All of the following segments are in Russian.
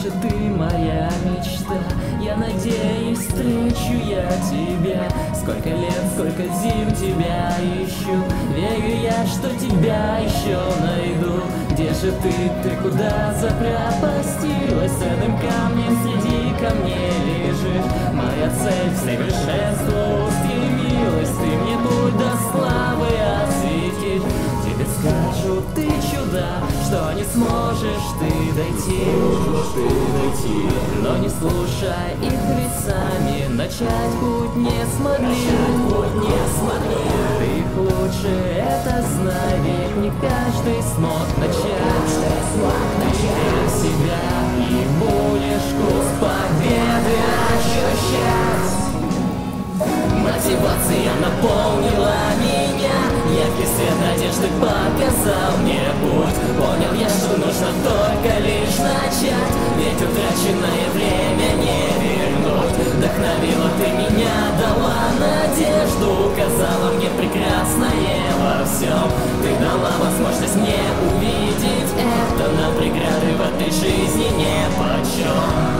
же ты моя мечта. Я надеюсь, встречу я тебя. Сколько лет, сколько зим тебя ищу. Верю я, что тебя еще найду. Где же ты куда запропастилась? С этим камнем среди камней лежишь. Моя цель к совершенству устремилась. Ты мне путь до славы осветишь. Тебе скажут, ты чудак, что не сможешь ты дойти, но не слушай их, ведь сами начать путь не смогли. Ты их лучше это знай, ведь не каждый смог начать. Ты верь в себя и будешь вкус победы ощущать. Мотивация наполнила меня. Яркий свет надежды показал мне путь. Понял я, что нужно только лишь начать, ведь утраченное время не вернуть. Вдохновила ты меня, дала надежду, указала мне прекрасное во всем. Ты дала возможность мне увидеть это, на преграды в этой жизни нипочем.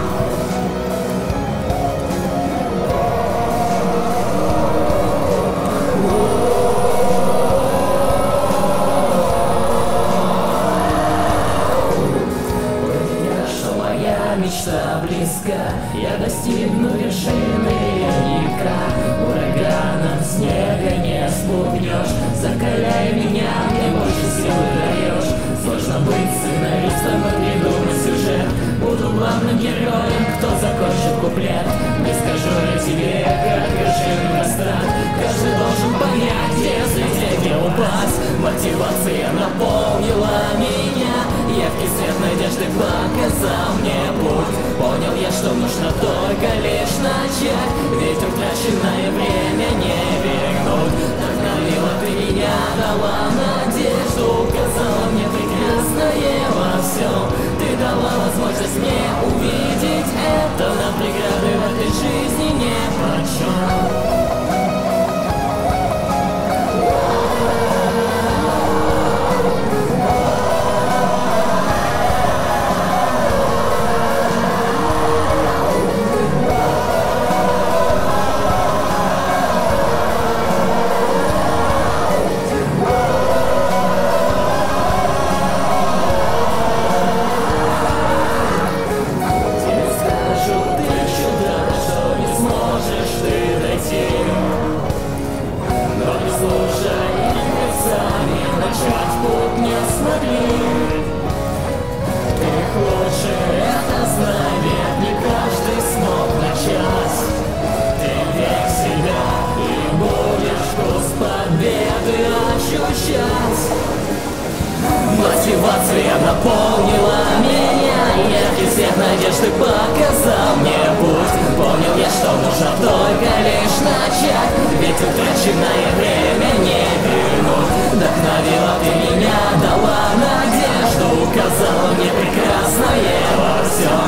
Мечта близка, я достигну вершины никак. Ураганом снега не спугнешь. Закаляй меня, мне больше силы даешь. Сложно быть сценаристом и придумать сюжет. Буду главным героем, кто закончит куплет. Не скажу я тебе, как вершин растрат. Каждый должен понять, где взлететь, где упасть. Мотивация наполнила меня. Яркий свет надежды показал мне путь. Понял я, что нужно только лишь начать, ведь утраченное время не вернуть. Вдохновила ты меня, дала надежду, указала мне прекрасное во всем. Ты дала возможность мне увидеть это, на преграды в этой жизни нипочем. Мотивация наполнила меня. Яркий свет надежды показал мне путь. Понял я, что нужно только лишь начать, ведь утраченное время не вернуть. Вдохновила ты меня, дала надежду, указала мне прекрасное во всем.